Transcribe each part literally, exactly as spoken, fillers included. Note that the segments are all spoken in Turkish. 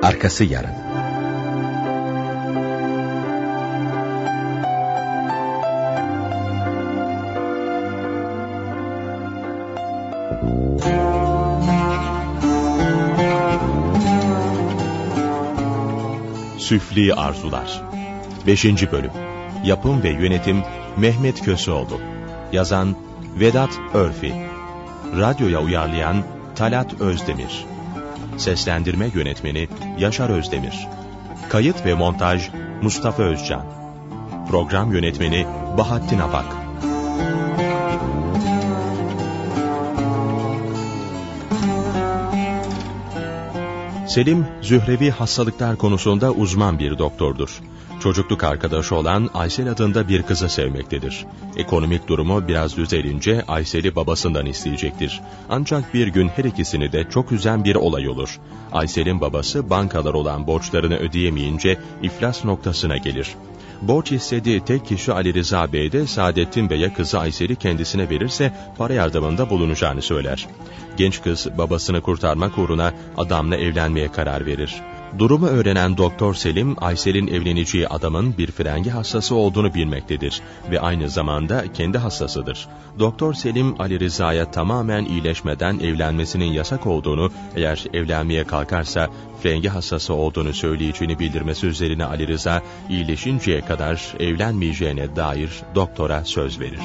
Arkası yarın. Süfli Arzular beşinci Bölüm. Yapım ve Yönetim Mehmet Köseoğlu. Yazan Vedat Örfi. Radyoya uyarlayan Talat Özdemir. Seslendirme Yönetmeni Yaşar Özdemir. Kayıt ve montaj Mustafa Özcan. Program Yönetmeni Bahattin Apak. Selim, Zührevi hastalıklar konusunda uzman bir doktordur. Çocukluk arkadaşı olan Aysel adında bir kızı sevmektedir. Ekonomik durumu biraz düzelince Aysel'i babasından isteyecektir. Ancak bir gün her ikisini de çok üzen bir olay olur. Aysel'in babası bankalar olan borçlarını ödeyemeyince iflas noktasına gelir. Borç istediği tek kişi Ali Rıza Bey de Saadettin Bey'e kızı Aysel'i kendisine verirse para yardımında bulunacağını söyler. Genç kız babasını kurtarmak uğruna adamla evlenmeye karar verir. Durumu öğrenen Doktor Selim, Aysel'in evleneceği adamın bir frengi hastası olduğunu bilmektedir ve aynı zamanda kendi hastasıdır. Doktor Selim, Ali Rıza'ya tamamen iyileşmeden evlenmesinin yasak olduğunu, eğer evlenmeye kalkarsa frengi hastası olduğunu söyleyeceğini bildirmesi üzerine Ali Rıza, iyileşinceye kadar evlenmeyeceğine dair doktora söz verir.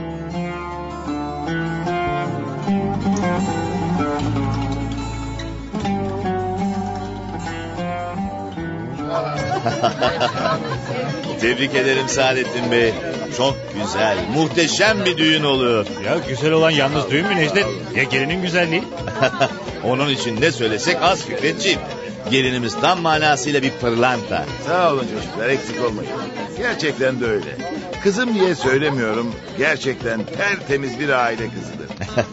Tebrik ederim Saadettin Bey. Çok güzel, muhteşem bir düğün oluyor. Ya güzel olan yalnız düğün mü Necdet? Ya gelinin güzelliği? Onun için ne söylesek az Fikretciğim. Gelinimiz tam manasıyla bir pırlanta. Sağ olun çocuklar, eksik olmayın. Gerçekten de öyle. Kızım diye söylemiyorum. Gerçekten tertemiz bir aile kızıdır.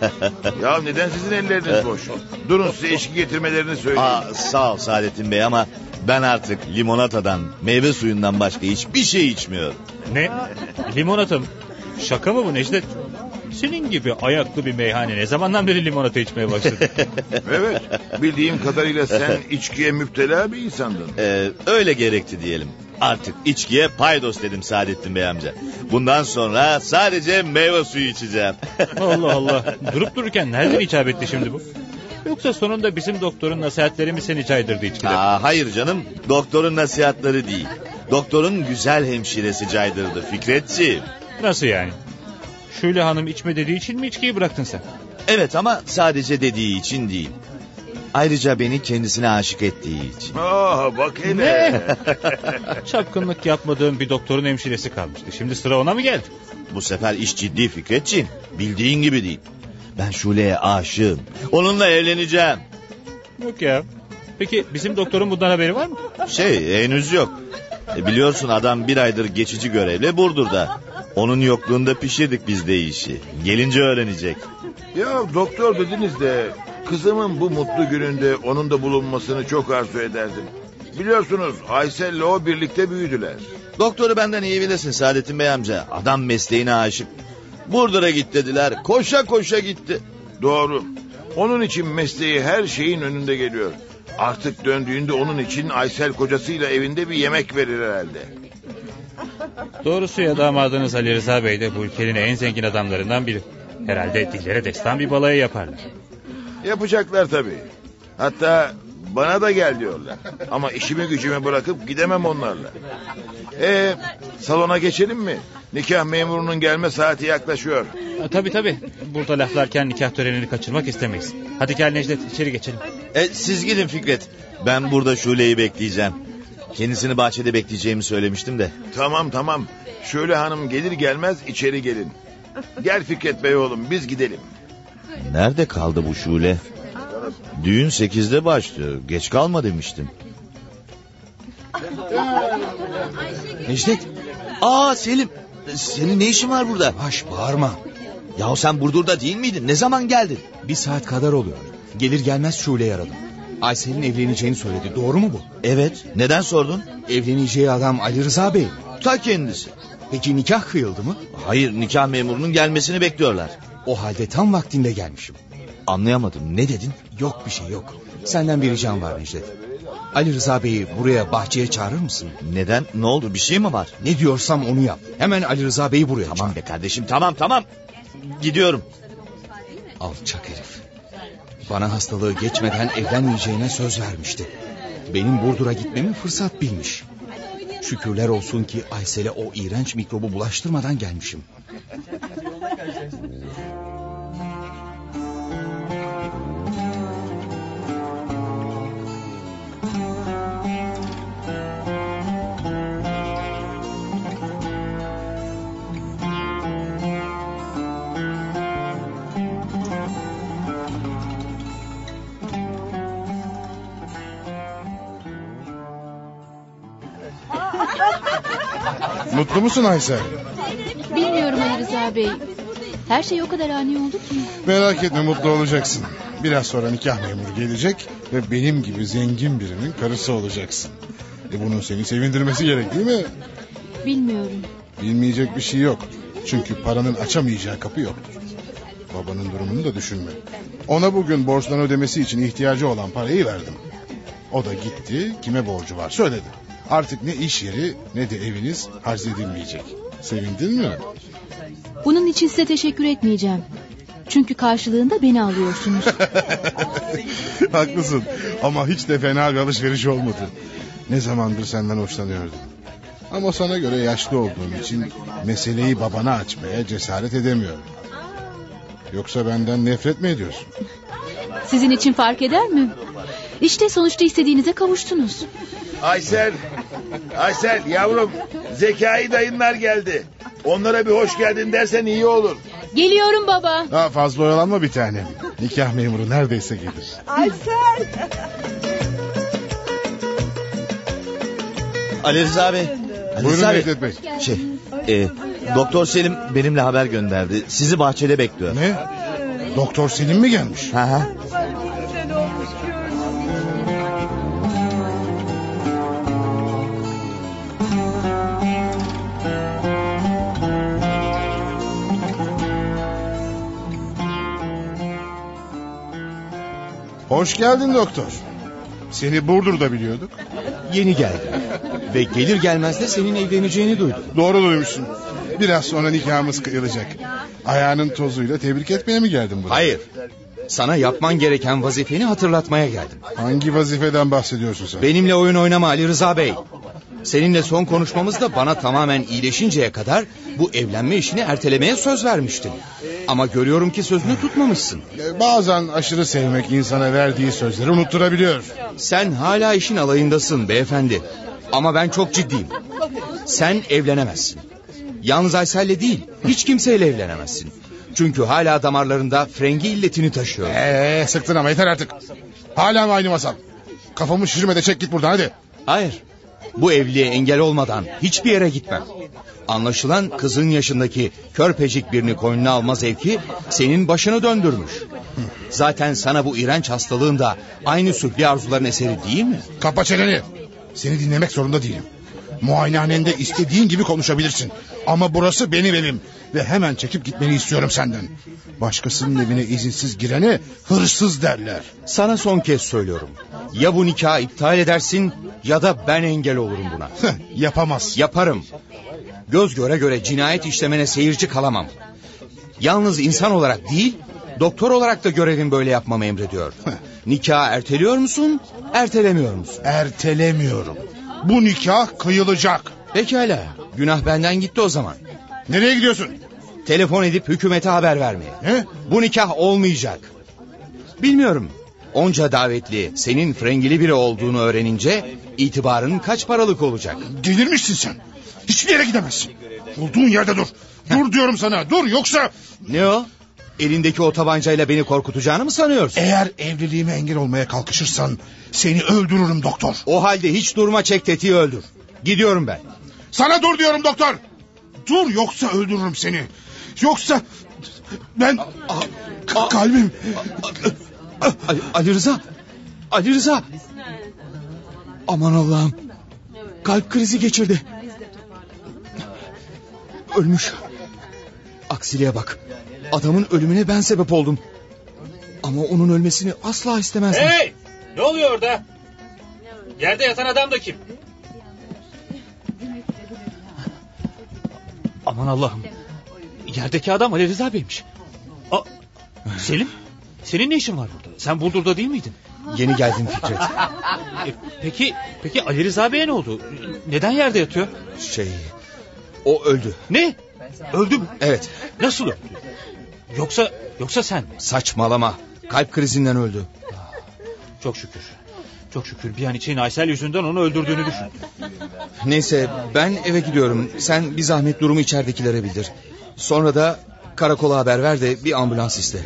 Ya neden sizin elleriniz boş? Durun size içki getirmelerini söyleyeyim. Aa, sağ ol Saadettin Bey ama ben artık limonatadan, meyve suyundan başka hiçbir şey içmiyorum. Ne? Limonata mı? Şaka mı bu Necdet? Senin gibi ayaklı bir meyhane ne zamandan beri limonata içmeye başladı? Evet, bildiğim kadarıyla sen içkiye müptela bir insandın. Ee, öyle gerekti diyelim. Artık içkiye paydos dedim Saadettin Bey amca. Bundan sonra sadece meyve suyu içeceğim. Allah Allah. Durup dururken nereden icap etti şimdi bu? Yoksa sonunda bizim doktorun nasihatleri mi seni caydırdı içkiden? Aa, hayır canım, doktorun nasihatleri değil. Doktorun güzel hemşiresi caydırdı Fikretciğim. Nasıl yani? Şule Hanım içme dediği için mi içkiyi bıraktın sen? Evet ama sadece dediği için değil. Ayrıca beni kendisine aşık ettiği için. Aa, bak hele. Çapkınlık yapmadığım bir doktorun hemşiresi kalmıştı. Şimdi sıra ona mı geldi? Bu sefer iş ciddi Fikretciğim. Bildiğin gibi değil. Ben Şule'ye aşığım. Onunla evleneceğim. Yok ya. Peki bizim doktorun bundan haberi var mı? Şey henüz yok. E, biliyorsun adam bir aydır geçici görevle Burdur'da. Onun yokluğunda pişirdik biz de işi. Gelince öğrenecek. Ya doktor dediniz de kızımın bu mutlu gününde onun da bulunmasını çok arzu ederdim. Biliyorsunuz Aysel'le o birlikte büyüdüler. Doktoru benden iyi bilirsin Saadettin Bey amca. Adam mesleğine aşık. Burdur'a git dediler. Koşa koşa gitti. Doğru. Onun için mesleği her şeyin önünde geliyor. Artık döndüğünde onun için Aysel kocasıyla evinde bir yemek verir herhalde. Doğrusu ya damadınız Ali Rıza Bey de bu ülkenin en zengin adamlarından biri. Herhalde dillere destan bir balayı yaparlar. Yapacaklar tabii. Hatta bana da gel diyorlar. Ama işimi gücümü bırakıp gidemem onlarla. Ee, salona geçelim mi? Nikah memurunun gelme saati yaklaşıyor. Ha, tabii tabii. Burada laflarken nikah törenini kaçırmak istemeyiz. Hadi gel Necdet, içeri geçelim. E, siz gidin Fikret. Ben burada Şule'yi bekleyeceğim. Kendisini bahçede bekleyeceğimi söylemiştim de. Tamam tamam. Şöyle hanım gelir gelmez içeri gelin. Gel Fikret Bey oğlum, biz gidelim. Nerede kaldı bu Şule? Düğün sekizde başlıyor. Geç kalma demiştim. Necdet. Aa Selim. Senin ne işin var burada? Baş bağırma. Yahu sen Burdur'da değil miydin? Ne zaman geldin? Bir saat kadar oluyor. Gelir gelmez Şule'yi aradım. Aysel'in evleneceğini söyledi. Doğru mu bu? Evet. Neden sordun? Evleneceği adam Ali Rıza Bey mi? Ta kendisi. Peki nikah kıyıldı mı? Hayır, nikah memurunun gelmesini bekliyorlar. O halde tam vaktinde gelmişim. Anlayamadım. Ne dedin? Yok bir şey yok. Senden bir ricam var Necdet. Ali Rıza Bey'i buraya, bahçeye çağırır mısın? Neden? Ne oldu? Bir şey mi var? Ne diyorsam onu yap. Hemen Ali Rıza Bey'i buraya Tamam çağır. be kardeşim, tamam tamam. Gidiyorum. Alçak herif. Bana hastalığı geçmeden evlenmeyeceğine söz vermişti. Benim Burdur'a gitmemi fırsat bilmiş. Şükürler olsun ki Aysel'e o iğrenç mikrobu bulaştırmadan gelmişim. Mutlu musun Aysel? Bilmiyorum Ali Rıza Bey. Her şey o kadar ani oldu ki. Merak etme, mutlu olacaksın. Biraz sonra nikah memuru gelecek ve benim gibi zengin birinin karısı olacaksın. E bunun seni sevindirmesi gerek değil mi? Bilmiyorum. Bilmeyecek bir şey yok. Çünkü paranın açamayacağı kapı yoktur. Babanın durumunu da düşünme. Ona bugün borçtan ödemesi için ihtiyacı olan parayı verdim. O da gitti, kime borcu var söyledi. Artık ne iş yeri ne de eviniz harc edilmeyecek. Sevindin mi? Bunun için size teşekkür etmeyeceğim. Çünkü karşılığında beni alıyorsunuz. Haklısın ama hiç de fena bir alışveriş olmadı. Ne zamandır senden hoşlanıyordum. Ama sana göre yaşlı olduğum için meseleyi babana açmaya cesaret edemiyorum. Yoksa benden nefret mi ediyorsun? Sizin için fark eder mi? İşte sonuçta istediğinize kavuştunuz. Aysel, Aysel yavrum, Zekai dayınlar geldi. Onlara bir hoş geldin dersen iyi olur. Geliyorum baba. Daha fazla oyalanma bir tanem. Nikah memuru neredeyse gelir. Aysel. Ali Rıza Bey. Ali Buyurun Rıza Bey. Necdet Bey. Şey, e, Doktor Selim benimle haber gönderdi. Sizi bahçede bekliyor. Ne? Doktor Selim mi gelmiş? Ha ha. Güzel olmuş görünüyor. Hoş geldin doktor. Seni Burdur'da biliyorduk. Yeni geldim. Ve gelir gelmez de senin evleneceğini duydum. Doğru duymuşsun. Biraz sonra nikahımız kıyılacak. Ayağının tozuyla tebrik etmeye mi geldin buraya? Hayır. Sana yapman gereken vazifeni hatırlatmaya geldim. Hangi vazifeden bahsediyorsun sen? Benimle oyun oynama Ali Rıza Bey. Seninle son konuşmamızda bana tamamen iyileşinceye kadar bu evlenme işini ertelemeye söz vermiştin. Ama görüyorum ki sözünü tutmamışsın. Bazen aşırı sevmek insana verdiği sözleri unutturabiliyor. Sen hala işin alayındasın beyefendi. Ama ben çok ciddiyim. Sen evlenemezsin. Yalnız Aysel'le değil, hiç kimseyle evlenemezsin. Çünkü hala damarlarında frengi illetini taşıyor. Eee sıktın ama yeter artık. Hala mı aynı masal? Kafamı şişirme de çek git buradan hadi. Hayır. Bu evliliğe engel olmadan hiçbir yere gitmem. Anlaşılan kızın yaşındaki körpecik birini koynuna alma zevki senin başını döndürmüş. Zaten sana bu iğrenç hastalığın da aynı süfli arzuların eseri değil mi? Kapa çeneni. Seni dinlemek zorunda değilim. Muayenehanende istediğin gibi konuşabilirsin. Ama burası benim evim. Ve hemen çekip gitmeni istiyorum senden. Başkasının evine izinsiz girene hırsız derler. Sana son kez söylüyorum. Ya bu nikahı iptal edersin ya da ben engel olurum buna. Yapamaz. Yaparım. Göz göre göre cinayet işlemene seyirci kalamam. Yalnız insan olarak değil, doktor olarak da görevim böyle yapmamı emrediyor. Nikahı erteliyor musun, ertelemiyor musun? Ertelemiyorum. Bu nikah kıyılacak. Pekala, günah benden gitti o zaman. Nereye gidiyorsun? Telefon edip hükümete haber vermeye. Ne? Bu nikah olmayacak. Bilmiyorum. Onca davetli senin frengili biri olduğunu öğrenince itibarın kaç paralık olacak? Delirmişsin sen. Hiçbir yere gidemezsin. Olduğun yerde dur. Dur diyorum sana, dur yoksa... Ne o? Elindeki o tabancayla beni korkutacağını mı sanıyorsun? Eğer evliliğime engel olmaya kalkışırsan seni öldürürüm doktor. O halde hiç durma, çek tetiği öldür. Gidiyorum ben. Sana dur diyorum doktor. Dur yoksa öldürürüm seni. Yoksa ben K- kalbim. Ali, Ali Rıza. Ali Rıza. Aman Allah'ım. Kalp krizi geçirdi. Ölmüş. Aksiliğe bak. Adamın ölümüne ben sebep oldum. Ama onun ölmesini asla istemezdim. Hey! Ne oluyor orada? Yerde yatan adam da kim? Aman Allah'ım. Yerdeki adam Ali Rıza Bey'miş. Aa, Selim, senin ne işin var burada? Sen Burdur'da değil miydin? Yeni geldim Fikret. E, peki, peki Ali Rıza Bey'e ne oldu? Neden yerde yatıyor? Şey, o öldü. Ne? Öldü mü? Evet. Nasıl öldü? Yoksa, yoksa sen mi? Saçmalama. Kalp krizinden öldü. Çok şükür. Çok şükür bir an için Aysel yüzünden onu öldürdüğünü düşündüm. Neyse ben eve gidiyorum. Sen bir zahmet durumu içeridekilere bildir. Sonra da karakola haber ver de bir ambulans iste.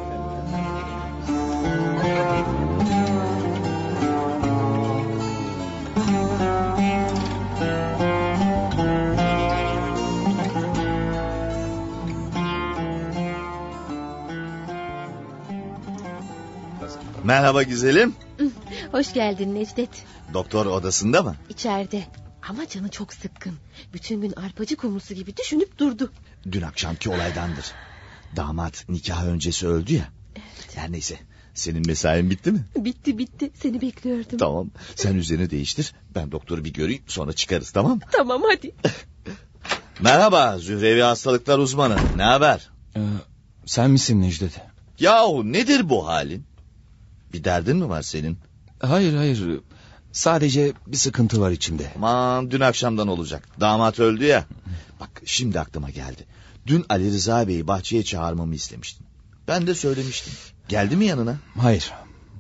Merhaba güzelim. Hoş geldin Necdet. Doktor odasında mı? İçeride. Ama canı çok sıkkın. Bütün gün arpacı kumrusu gibi düşünüp durdu. Dün akşamki olaydandır. Damat nikah öncesi öldü ya. Evet. Her neyse. Senin mesain bitti mi? Bitti bitti. Seni bekliyordum. Tamam. Sen üzerini değiştir. Ben doktoru bir göreyim sonra çıkarız, tamam mı? Tamam hadi. Merhaba Zührevi hastalıklar uzmanı. Ne haber? Ee, sen misin Necdet? Yahu nedir bu halin? Bir derdin mi var senin? Hayır hayır. Sadece bir sıkıntı var içimde. Aman dün akşamdan olacak. Damat öldü ya. Bak şimdi aklıma geldi. Dün Ali Rıza Bey'i bahçeye çağırmamı istemiştin. Ben de söylemiştim. Geldi mi yanına? Hayır.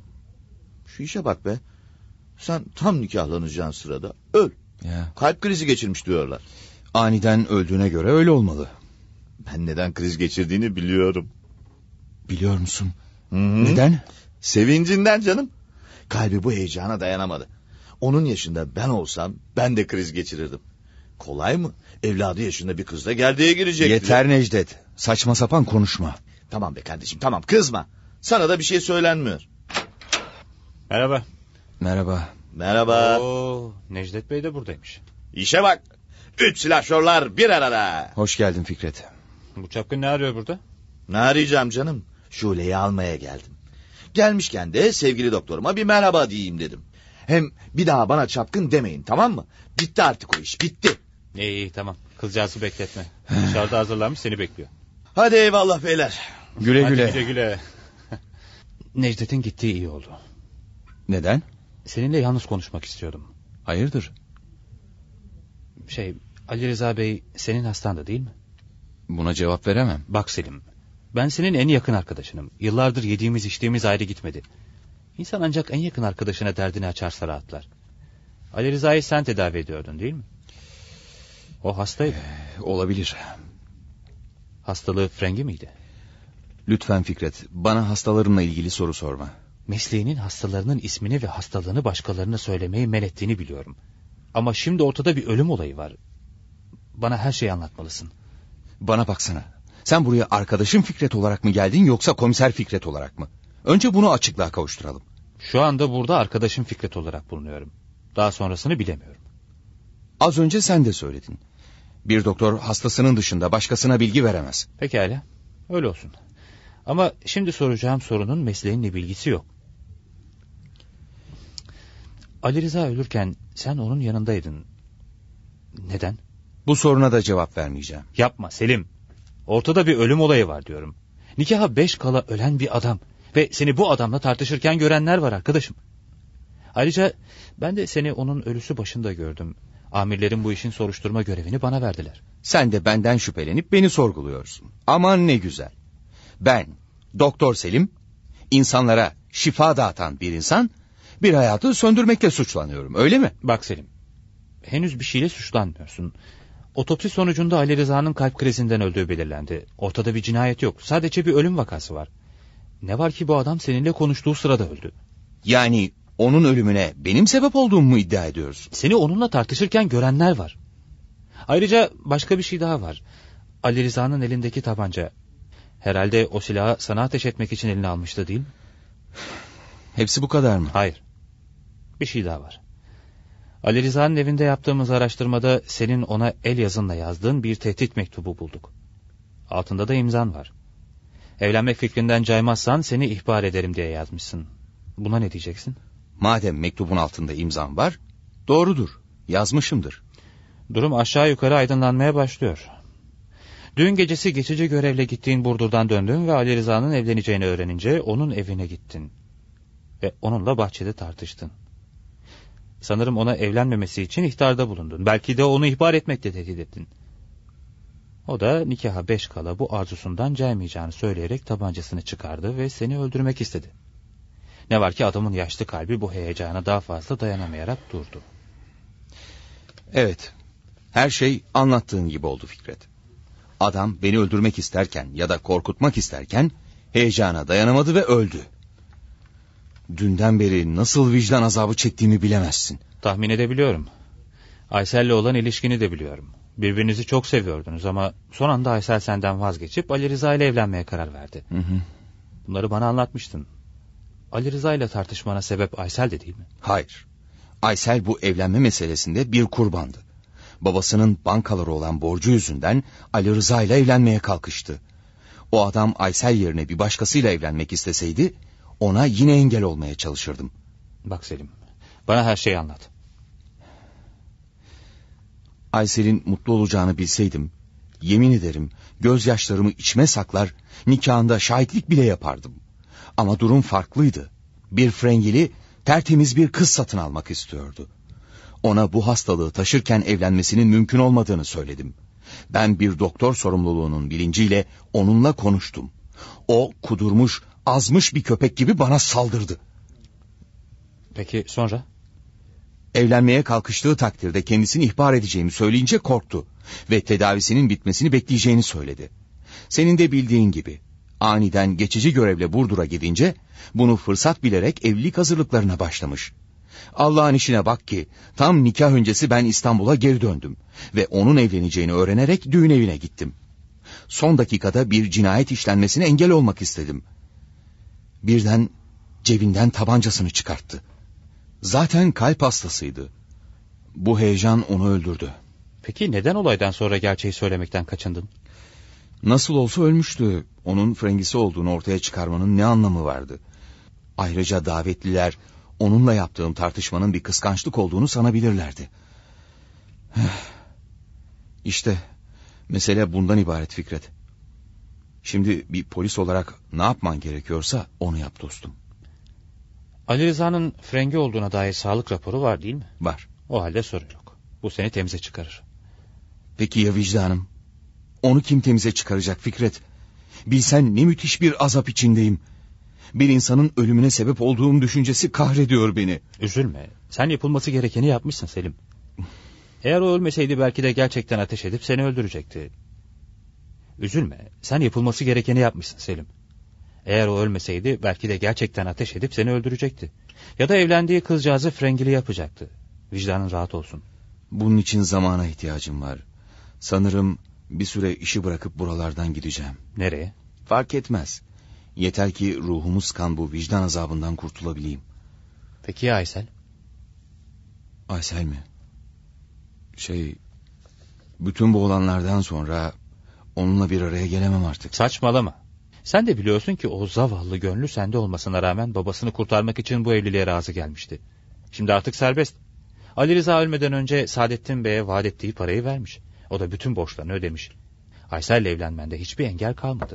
Şu işe bak be. Sen tam nikahlanacağın sırada öl. Ya. Kalp krizi geçirmiş diyorlar. Aniden öldüğüne göre öyle olmalı. Ben neden kriz geçirdiğini biliyorum. Biliyor musun? Hı-hı. Neden? Sevincinden canım. Kalbi bu heyecana dayanamadı. Onun yaşında ben olsam ben de kriz geçirirdim. Kolay mı? Evladı yaşında bir kızla gerdeğe girecek. Yeter Necdet. Saçma sapan konuşma. Tamam be kardeşim, tamam, kızma. Sana da bir şey söylenmiyor. Merhaba. Merhaba. Merhaba. Oo, Necdet Bey de buradaymış. İşe bak. Üç silahşörler bir arada. Hoş geldin Fikret. Bu çapkın ne arıyor burada? Ne arayacağım canım? Şule'yi almaya geldim. Gelmişken de sevgili doktoruma bir merhaba diyeyim dedim. Hem bir daha bana çapkın demeyin, tamam mı? Bitti artık o iş, bitti. İyi iyi tamam. Kızcağızı bekletme. Dışarıda hazırlanmış seni bekliyor. Hadi eyvallah beyler. Güle Hadi güle. güle güle. Necdet'in gittiği iyi oldu. Neden? Seninle yalnız konuşmak istiyordum. Hayırdır? Şey, Ali Rıza Bey senin hastanda değil mi? Buna cevap veremem. Bak Selim, ben senin en yakın arkadaşınım. Yıllardır yediğimiz içtiğimiz ayrı gitmedi. İnsan ancak en yakın arkadaşına derdini açarsa rahatlar. Ali Rıza'yı sen tedavi ediyordun değil mi? O hastaydı. Ee, olabilir. Hastalığı frengi miydi? Lütfen Fikret, bana hastalarımla ilgili soru sorma. Mesleğinin hastalarının ismini ve hastalığını başkalarına söylemeyi men ettiğini biliyorum. Ama şimdi ortada bir ölüm olayı var. Bana her şeyi anlatmalısın. Bana baksana. Sen buraya arkadaşım Fikret olarak mı geldin yoksa komiser Fikret olarak mı? Önce bunu açıklığa kavuşturalım. Şu anda burada arkadaşım Fikret olarak bulunuyorum. Daha sonrasını bilemiyorum. Az önce sen de söyledin. Bir doktor hastasının dışında başkasına bilgi veremez. Pekala, öyle olsun. Ama şimdi soracağım sorunun mesleğinle bilgisi yok. Ali Rıza ölürken sen onun yanındaydın. Neden? Bu soruna da cevap vermeyeceğim. Yapma Selim. Ortada bir ölüm olayı var diyorum. Nikaha beş kala ölen bir adam. Ve seni bu adamla tartışırken görenler var arkadaşım. Ayrıca ben de seni onun ölüsü başında gördüm. Amirlerin bu işin soruşturma görevini bana verdiler. Sen de benden şüphelenip beni sorguluyorsun. Aman ne güzel. Ben, Doktor Selim, insanlara şifa dağıtan bir insan, bir hayatı söndürmekle suçlanıyorum, öyle mi? Bak Selim, henüz bir şeyle suçlanmıyorsun. Otopsi sonucunda Ali Rıza'nın kalp krizinden öldüğü belirlendi. Ortada bir cinayet yok, sadece bir ölüm vakası var. Ne var ki bu adam seninle konuştuğu sırada öldü. Yani onun ölümüne benim sebep olduğumu mu iddia ediyorsun? Seni onunla tartışırken görenler var. Ayrıca başka bir şey daha var. Ali Rıza'nın elindeki tabanca. Herhalde o silahı sana ateş etmek için eline almıştı değil mi? Hepsi bu kadar mı? Hayır. Bir şey daha var. Ali Rıza'nın evinde yaptığımız araştırmada senin ona el yazınla yazdığın bir tehdit mektubu bulduk. Altında da imzan var. Evlenmek fikrinden caymazsan seni ihbar ederim diye yazmışsın. Buna ne diyeceksin? Madem mektubun altında imzam var, doğrudur, yazmışımdır. Durum aşağı yukarı aydınlanmaya başlıyor. Dün gecesi geçici görevle gittiğin Burdur'dan döndün ve Ali Rıza'nın evleneceğini öğrenince onun evine gittin. Ve onunla bahçede tartıştın. Sanırım ona evlenmemesi için ihtarda bulundun. Belki de onu ihbar etmekle tehdit ettin. O da nikaha beş kala bu arzusundan caymayacağını söyleyerek tabancasını çıkardı ve seni öldürmek istedi. Ne var ki adamın yaşlı kalbi bu heyecana daha fazla dayanamayarak durdu. Evet, her şey anlattığın gibi oldu Fikret. Adam beni öldürmek isterken ya da korkutmak isterken heyecana dayanamadı ve öldü. Dünden beri nasıl vicdan azabı çektiğimi bilemezsin. Tahmin edebiliyorum. Aysel'le olan ilişkini de biliyorum. Birbirinizi çok seviyordunuz ama son anda Aysel senden vazgeçip Ali Rıza ile evlenmeye karar verdi. Hı hı. Bunları bana anlatmıştın. Ali Rıza ile tartışmana sebep Aysel de değil mi? Hayır. Aysel bu evlenme meselesinde bir kurbandı. Babasının bankaları olan borcu yüzünden Ali Rıza ile evlenmeye kalkıştı. O adam Aysel yerine bir başkasıyla evlenmek isteseydi ona yine engel olmaya çalışırdım. Bak Selim, bana her şeyi anlat. Aysel'in mutlu olacağını bilseydim, yemin ederim gözyaşlarımı içime saklar, nikahında şahitlik bile yapardım. Ama durum farklıydı. Bir Frengili tertemiz bir kız satın almak istiyordu. Ona bu hastalığı taşırken evlenmesinin mümkün olmadığını söyledim. Ben bir doktor sorumluluğunun bilinciyle onunla konuştum. O kudurmuş, azmış bir köpek gibi bana saldırdı. Peki sonra? Evlenmeye kalkıştığı takdirde kendisini ihbar edeceğimi söyleyince korktu ve tedavisinin bitmesini bekleyeceğini söyledi. Senin de bildiğin gibi aniden geçici görevle Burdur'a gidince bunu fırsat bilerek evlilik hazırlıklarına başlamış. Allah'ın işine bak ki tam nikah öncesi ben İstanbul'a geri döndüm ve onun evleneceğini öğrenerek düğün evine gittim. Son dakikada bir cinayet işlenmesine engel olmak istedim. Birden cebinden tabancasını çıkarttı. Zaten kalp hastasıydı. Bu heyecan onu öldürdü. Peki neden olaydan sonra gerçeği söylemekten kaçındın? Nasıl olsa ölmüştü. Onun Frengisi olduğunu ortaya çıkarmanın ne anlamı vardı? Ayrıca davetliler onunla yaptığım tartışmanın bir kıskançlık olduğunu sanabilirlerdi. İşte mesele bundan ibaret Fikret. Şimdi bir polis olarak ne yapman gerekiyorsa onu yap dostum. Ali Rıza'nın Frengi olduğuna dair sağlık raporu var değil mi? Var. O halde sorun yok. Bu seni temize çıkarır. Peki ya vicdanım? Onu kim temize çıkaracak Fikret? Bilsen ne müthiş bir azap içindeyim. Bir insanın ölümüne sebep olduğum düşüncesi kahrediyor beni. Üzülme. Sen yapılması gerekeni yapmışsın Selim. Eğer o ölmeseydi belki de gerçekten ateş edip seni öldürecekti. Üzülme. Sen yapılması gerekeni yapmışsın Selim. Eğer o ölmeseydi belki de gerçekten ateş edip seni öldürecekti. Ya da evlendiği kızcağızı Frengili yapacaktı. Vicdanın rahat olsun. Bunun için zamana ihtiyacım var. Sanırım bir süre işi bırakıp buralardan gideceğim. Nereye? Fark etmez. Yeter ki ruhumuz kan bu vicdan azabından kurtulabileyim. Peki ya Aysel? Aysel mi? Şey... Bütün bu olanlardan sonra onunla bir araya gelemem artık. Saçmalama. Sen de biliyorsun ki o zavallı gönlü sende olmasına rağmen babasını kurtarmak için bu evliliğe razı gelmişti. Şimdi artık serbest. Ali Rıza ölmeden önce Saadettin Bey'e vaat ettiği parayı vermiş. O da bütün borçlarını ödemiş. Aysel'le evlenmende hiçbir engel kalmadı.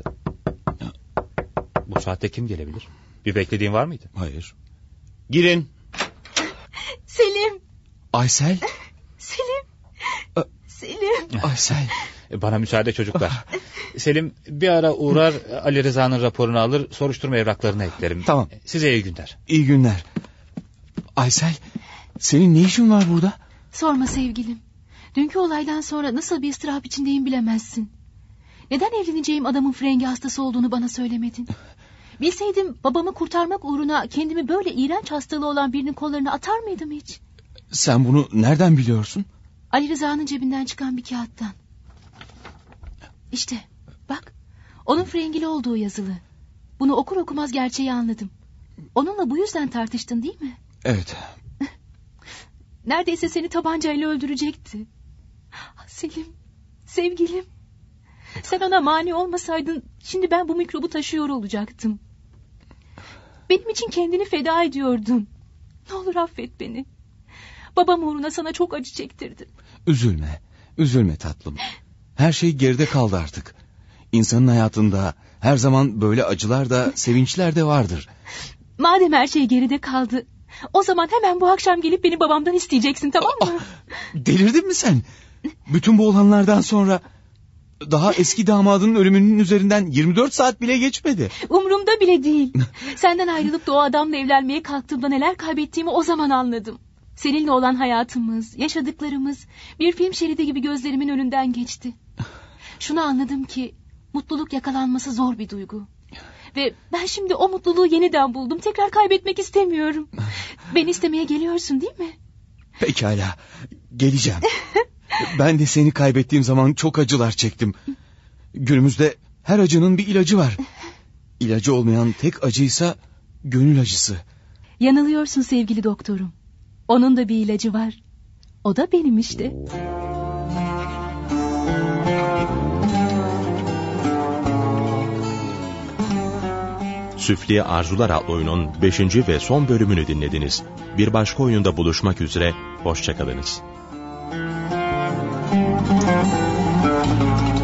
Bu saatte kim gelebilir? Bir beklediğin var mıydı? Hayır. Girin. Selim. Aysel. Selim. Selim. Aysel. Bana müsaade çocuklar. Selim bir ara uğrar Ali Rıza'nın raporunu alır, soruşturma evraklarını eklerim. Tamam. Size iyi günler. İyi günler. Aysel, senin ne işin var burada? Sorma sevgilim. Dünkü olaydan sonra nasıl bir ıstırap içindeyim bilemezsin. Neden evleneceğim adamın Frengi hastası olduğunu bana söylemedin? Bilseydim babamı kurtarmak uğruna kendimi böyle iğrenç hastalığı olan birinin kollarına atar mıydım hiç? Sen bunu nereden biliyorsun? Ali Rıza'nın cebinden çıkan bir kağıttan. İşte bak, onun Frengili olduğu yazılı. Bunu okur okumaz gerçeği anladım. Onunla bu yüzden tartıştın değil mi? Evet. Neredeyse seni tabancayla öldürecekti. Selim, sevgilim. Sen ona mani olmasaydın şimdi ben bu mikrobu taşıyor olacaktım. Benim için kendini feda ediyordun. Ne olur affet beni. Babam uğruna sana çok acı çektirdim. Üzülme, üzülme tatlım. Her şey geride kaldı artık. İnsanın hayatında her zaman böyle acılar da sevinçler de vardır. Madem her şey geride kaldı, o zaman hemen bu akşam gelip beni babamdan isteyeceksin, tamam mı? Delirdin mi sen? Bütün bu olanlardan sonra daha eski damadının ölümünün üzerinden yirmi dört saat bile geçmedi. Umurumda bile değil. Senden ayrılıp da o adamla evlenmeye kalktığımda neler kaybettiğimi o zaman anladım. Seninle olan hayatımız, yaşadıklarımız bir film şeridi gibi gözlerimin önünden geçti. Şunu anladım ki mutluluk yakalanması zor bir duygu. Ve ben şimdi o mutluluğu yeniden buldum. Tekrar kaybetmek istemiyorum. Beni istemeye geliyorsun değil mi? Pekala, geleceğim. Ben de seni kaybettiğim zaman çok acılar çektim. Günümüzde her acının bir ilacı var. İlacı olmayan tek acıysa gönül acısı. Yanılıyorsun sevgili doktorum. Onun da bir ilacı var. O da benim işte. Süfli Arzular adlı oyunun beşinci ve son bölümünü dinlediniz. Bir başka oyunda buluşmak üzere, hoşça kalınız.